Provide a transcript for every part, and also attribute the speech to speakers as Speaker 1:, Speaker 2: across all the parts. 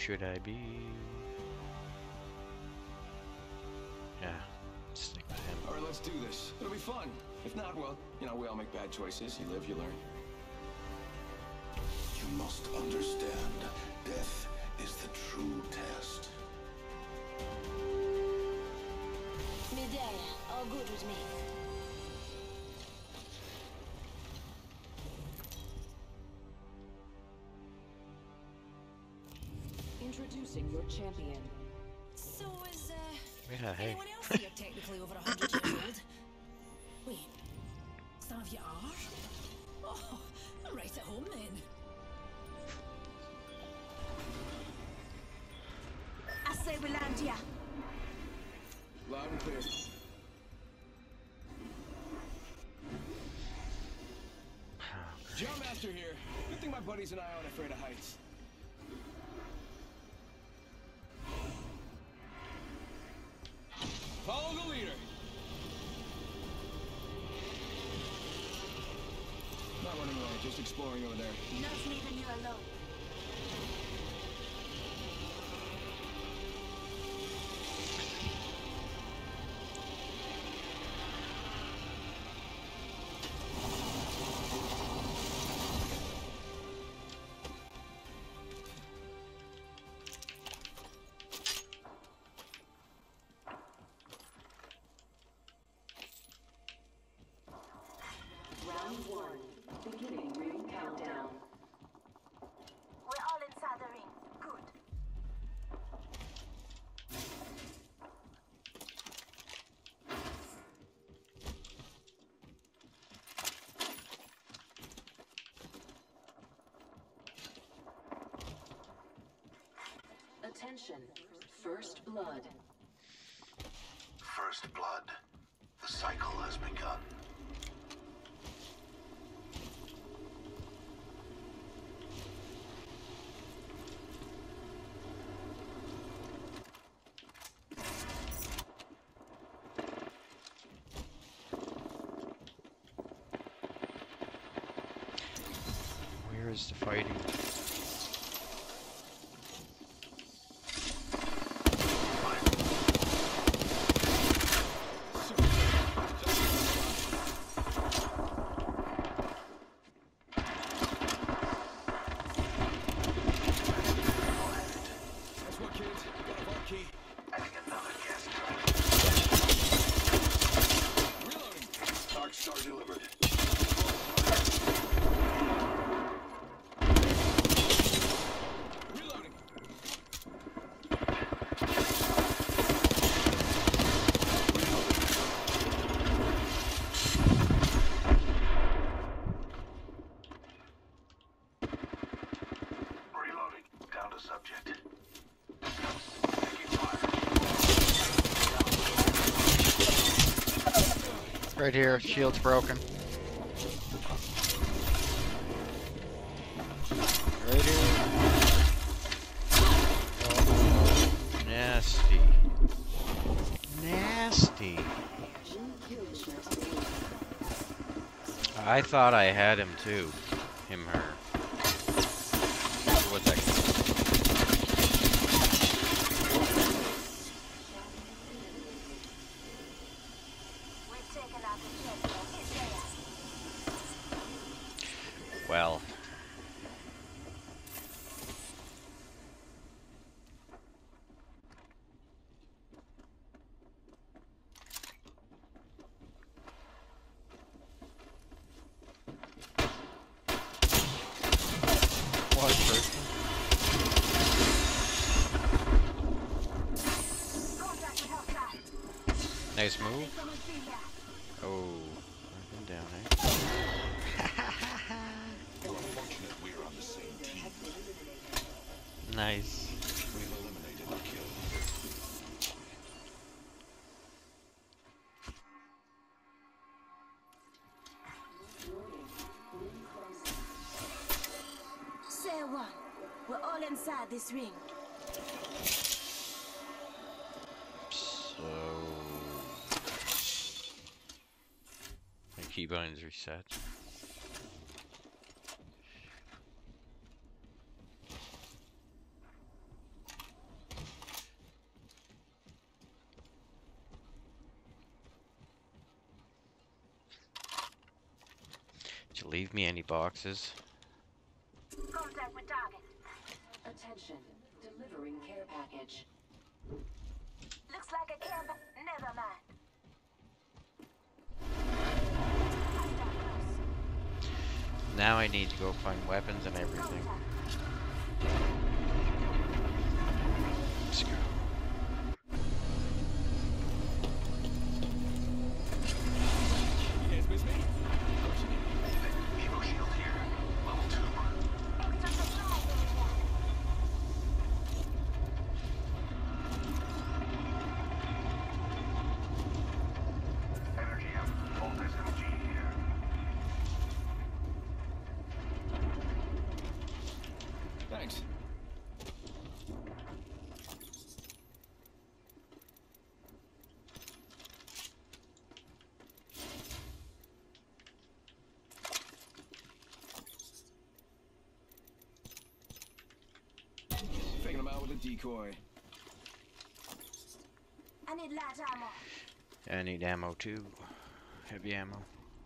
Speaker 1: should I be? Yeah, stick with him.
Speaker 2: All right, let's do this. It'll be fun. If not, well, you know, we all make bad choices. You live, you learn.
Speaker 3: You must understand, death is the true test.
Speaker 4: Midday, all good with me.
Speaker 5: Introducing your champion.
Speaker 4: So is,
Speaker 1: Yeah, hey.
Speaker 4: anyone else here technically over 100 years old? Wait, some of you are? Oh, I'm right at home then. I say we land here.
Speaker 2: Loud and clear. Jump master here. Good thing my buddies and I aren't afraid of heights. Follow the leader. Not running away, just exploring over there.
Speaker 4: Not leaving you alone.
Speaker 5: Round 1. Beginning ring countdown.
Speaker 4: We're all inside the ring. Good.
Speaker 5: Attention. First blood.
Speaker 3: First blood. The cycle has begun.
Speaker 1: Where is the fighting?
Speaker 2: That's what, kids. Got a vault key.
Speaker 3: Adding another gas
Speaker 2: Reloading.
Speaker 3: Dark Star delivered.
Speaker 2: Reloading.
Speaker 3: Reloading. Down to subject. Taking fire.
Speaker 1: Right here, shield's broken. Right here. Oh, nasty. Nasty. I thought I had him too. Him, her. What's that?
Speaker 4: We've taken out the champion. It's there.
Speaker 1: Well. What person?
Speaker 4: Contact with hostile.
Speaker 1: Nice move.
Speaker 4: Someone see ya.
Speaker 1: Oh, I've been down, eh?
Speaker 3: You're fortunate we're on the same team.
Speaker 1: Nice.
Speaker 3: We've eliminated the kill.
Speaker 4: Say one. We're all inside this ring.
Speaker 1: So my keybind's reset. you leave me any boxes?
Speaker 6: Contact with target.
Speaker 5: Attention. Delivering care package.
Speaker 6: Looks like a camp. Never mind.
Speaker 1: Now I need to go find weapons and everything. Let's go.
Speaker 2: You guys miss me?
Speaker 3: Evo shield here. Level 2.
Speaker 6: Extra supply over here.
Speaker 3: Energy up. Volt SMG here.
Speaker 2: Thanks. Faking him out with a decoy.
Speaker 6: I need light ammo.
Speaker 1: I need ammo too. Heavy ammo.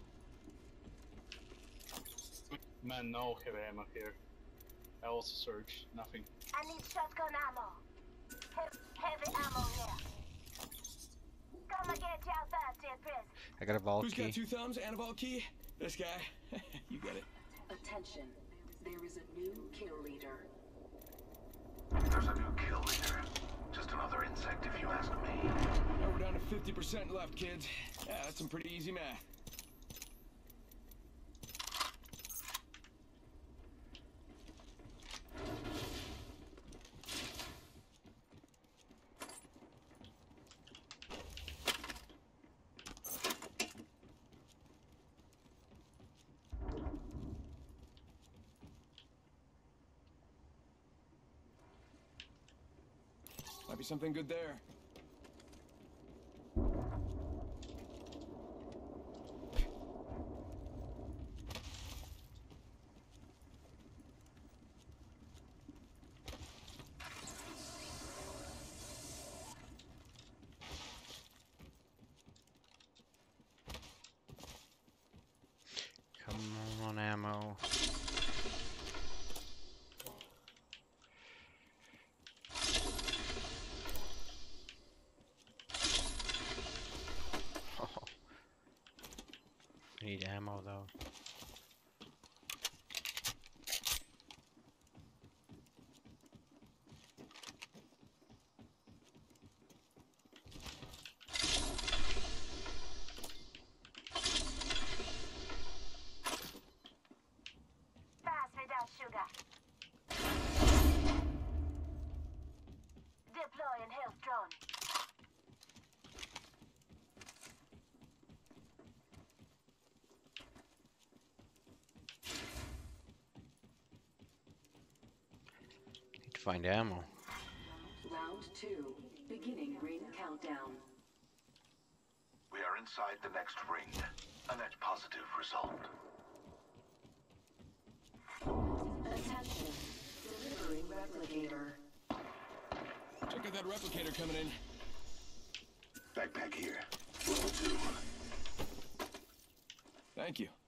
Speaker 7: Man, no heavy ammo here. I also searched, nothing.
Speaker 6: I need shotgun ammo. Heavy ammo here. Come and get your thirsty prison.
Speaker 1: I got a vault
Speaker 2: Who's
Speaker 1: key.
Speaker 2: got 2 thumbs and a vault key? This guy. You get it.
Speaker 5: Attention. There is a new kill leader.
Speaker 3: There's a new kill leader. Just another insect if you ask me.
Speaker 2: Now we're down to 50% left, kids. Yeah, that's some pretty easy math. Might be something good there.
Speaker 1: Come on, ammo. Need ammo though.
Speaker 6: Pass me that sugar. Deploying health drone.
Speaker 1: Need to find ammo.
Speaker 5: Round 2. Beginning ring countdown.
Speaker 3: We are inside the next ring. A net positive result.
Speaker 5: Attention. Delivering replicator.
Speaker 2: Check out that replicator coming in.
Speaker 3: Backpack here. Level 2.
Speaker 2: Thank you.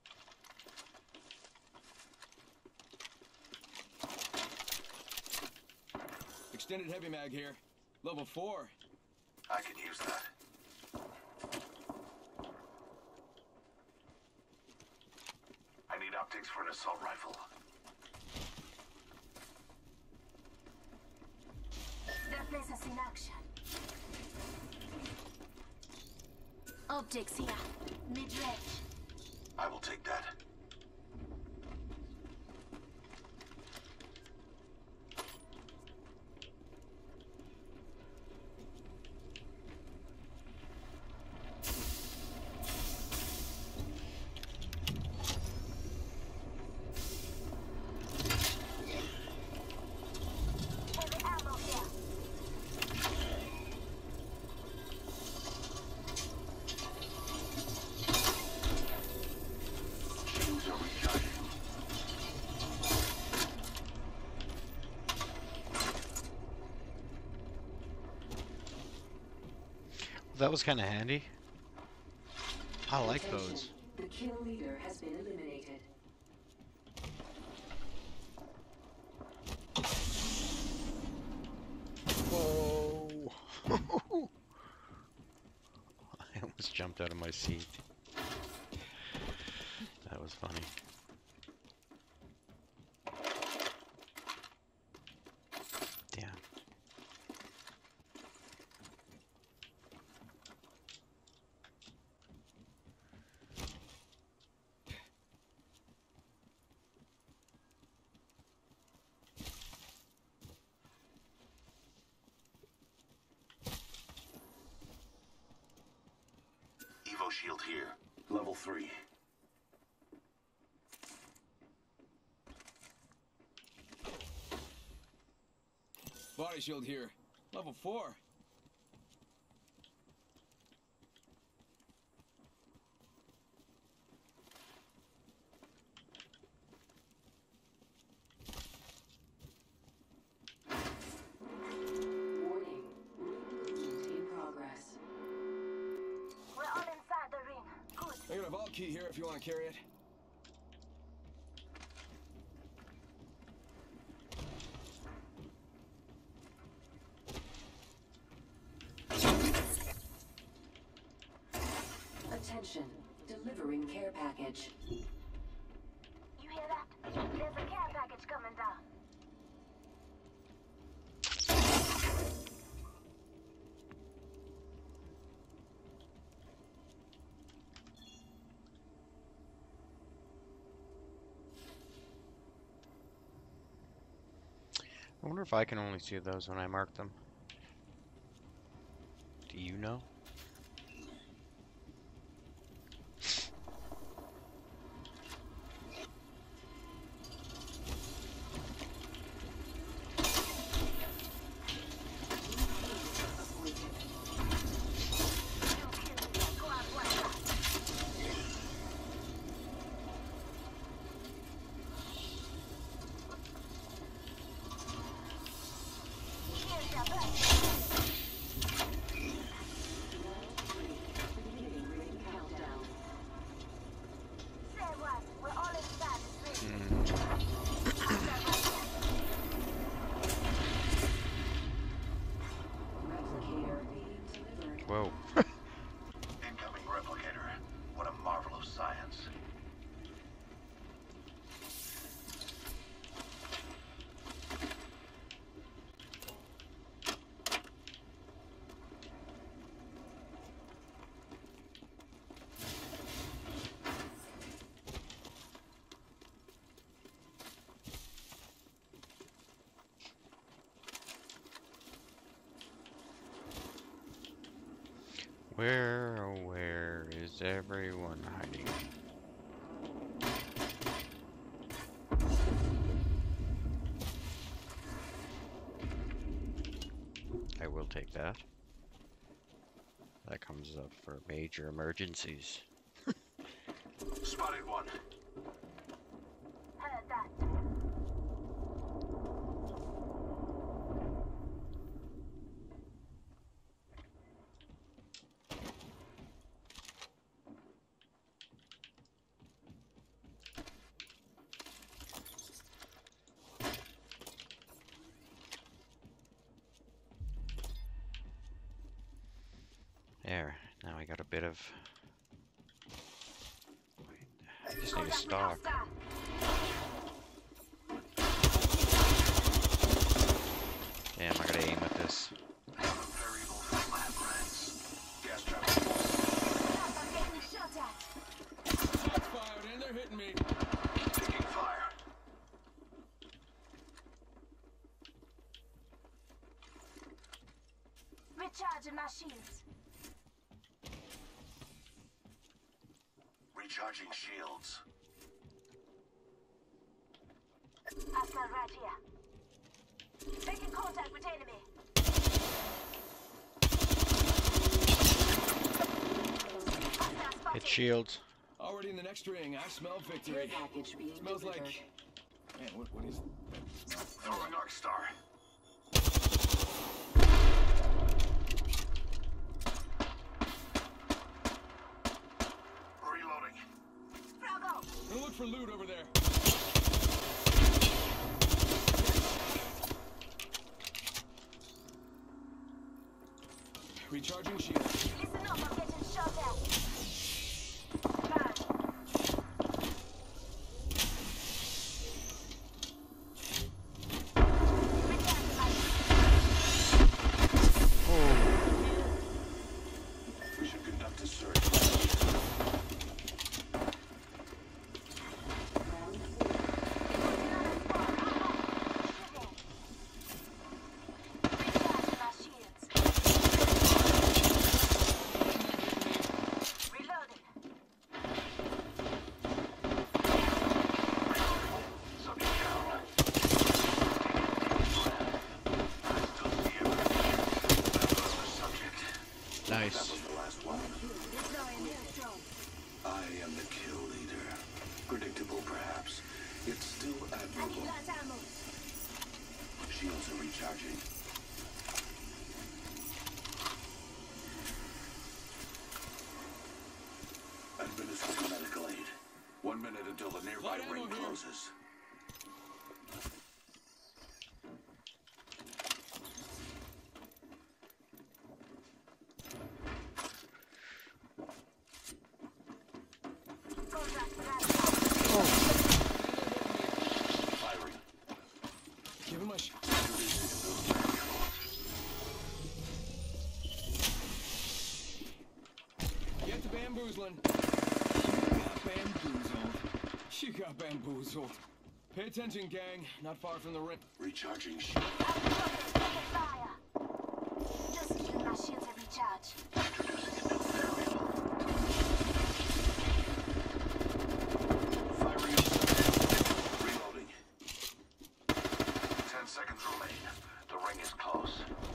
Speaker 2: Extended heavy mag here. Level 4.
Speaker 3: I can use that. I need optics for an assault rifle.
Speaker 6: That place is in action. Optics here. Mid-range.
Speaker 3: I will take that.
Speaker 6: Heavy ammo here.
Speaker 3: Shields are recharging.
Speaker 1: That was kind of handy. I like those.
Speaker 5: The kill leader has been eliminated.
Speaker 1: jumped out of my seat. That was funny. Damn.
Speaker 3: Evo shield here. Level 3.
Speaker 2: Body shield here. Level 4.
Speaker 5: Warning. Movement in progress.
Speaker 6: We're all inside the ring. Good.
Speaker 2: I got a vault key here if you want to carry it.
Speaker 5: Attention. Delivering care package.
Speaker 6: You hear that? There's a care package coming down.
Speaker 1: I wonder if I can only see those when I mark them. Do you know?
Speaker 6: Here's your best.
Speaker 5: Beginning ring countdown.
Speaker 6: Say what? We're all inside this ring.
Speaker 5: Replicator being delivered.
Speaker 1: Whoa.
Speaker 3: Incoming replicator. What a marvel of science.
Speaker 1: Where, oh where is everyone hiding? I will take that. That comes up for major emergencies.
Speaker 3: Spotted one.
Speaker 6: Heard that.
Speaker 1: There, now I got a bit of... Wait, I just need a stock. Damn, I gotta aim at this.
Speaker 3: Variable flat rats. Gas trap.
Speaker 6: I'm getting shot at.
Speaker 2: Shots fired and they're hitting me.
Speaker 3: Taking fire.
Speaker 6: Recharging my shields.
Speaker 3: Recharging shields.
Speaker 6: Hostile right here. Making contact with enemy. Hostile spotted.
Speaker 1: Hit shields.
Speaker 2: Already in the next ring. I smell
Speaker 5: Care
Speaker 2: victory.
Speaker 5: package being
Speaker 2: Smells
Speaker 5: delivered.
Speaker 2: like... Man, what is that smell?
Speaker 3: Throwing arc star. Reloading.
Speaker 6: Bravo.
Speaker 2: Gonna look for loot over there. Recharging shield.
Speaker 6: Listen up, I'm getting shot your back. Charge. Return to my
Speaker 3: We should conduct a search.
Speaker 6: recharging my shields. Reloading.
Speaker 3: Subject down. I still see him. That was the subject. That
Speaker 1: Nice.
Speaker 3: was the last one. I am the kill leader. Predictable, perhaps. It's still admirable. Shields are recharging. Administering medical aid. 1 minute until the nearby
Speaker 2: Light ammo
Speaker 3: ring
Speaker 2: here.
Speaker 3: closes. Firing.
Speaker 2: Give him a Get to bamboozling. You got bamboozled. Pay attention, gang. Not far from the ring.
Speaker 3: Recharging shield.
Speaker 6: Fire. Just giving my shields a recharge.
Speaker 3: Introducing a new variable. Firing up subject. Reloading. 10 seconds remain. The ring is close.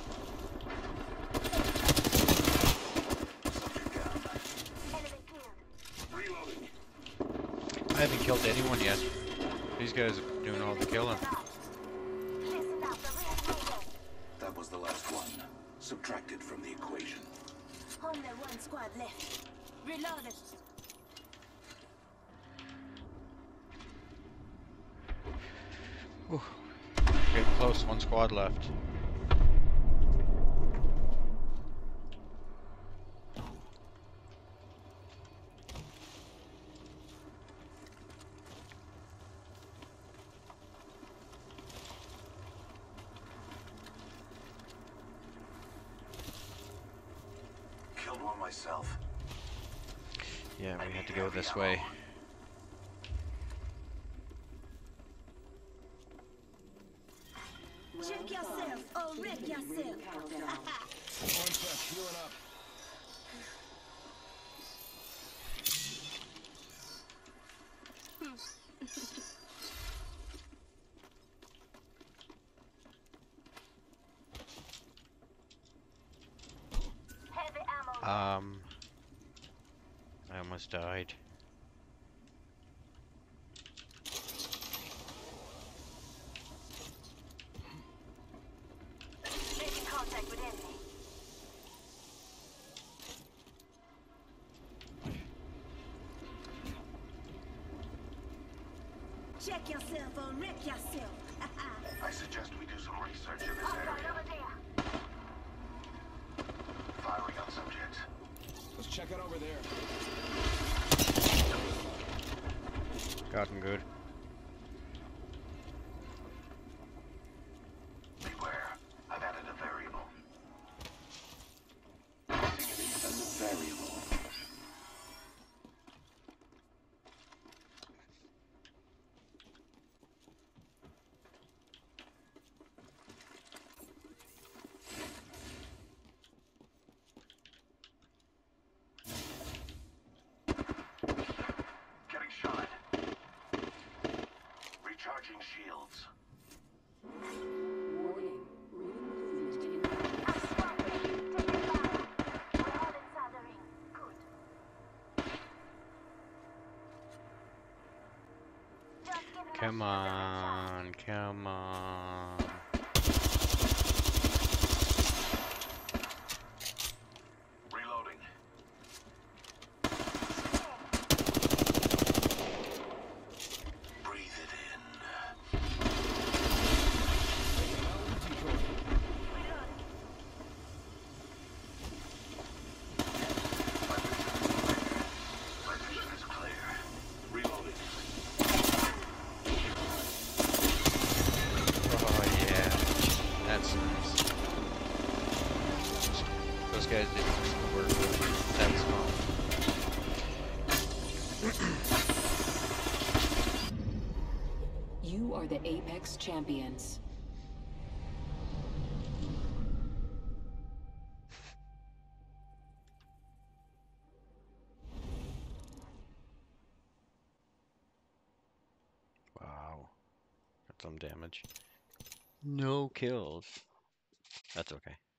Speaker 3: Subject down.
Speaker 6: Enemy killed.
Speaker 3: Reloading.
Speaker 1: I haven't killed anyone yet. These guys are doing all the killing.
Speaker 6: Listen up, the ring's moving.
Speaker 3: That was the last one. Subtracted from the equation.
Speaker 6: Only one squad left. Reloaded.
Speaker 1: Getting close, one squad left.
Speaker 3: Killed one myself.
Speaker 1: Yeah, we had to go this way.
Speaker 6: Check yourself or wreck yourself.
Speaker 2: One sec, healing up.
Speaker 6: Heavy ammo.
Speaker 1: I almost died.
Speaker 6: Making contact with enemy. Check yourself or wreck yourself.
Speaker 3: I suggest we do some research in this
Speaker 6: Right
Speaker 3: area.
Speaker 6: over there.
Speaker 3: Firing on subject.
Speaker 2: Let's check it over there.
Speaker 1: Got him good.
Speaker 3: Beware. I've added a variable. Using an independent variable. Getting shot. Recharging shields.
Speaker 5: Warning. Ring movement in
Speaker 6: I'm swamping. Taking fire. We're all inside the ring. Good. Just giving my
Speaker 1: Come
Speaker 6: shields a recharge.
Speaker 1: on, come on.
Speaker 3: Reloading. Breathe it in.
Speaker 2: Decoy.
Speaker 3: Weapons
Speaker 5: You are the Apex Champions.
Speaker 1: Wow. Got some damage. No kills. That's okay.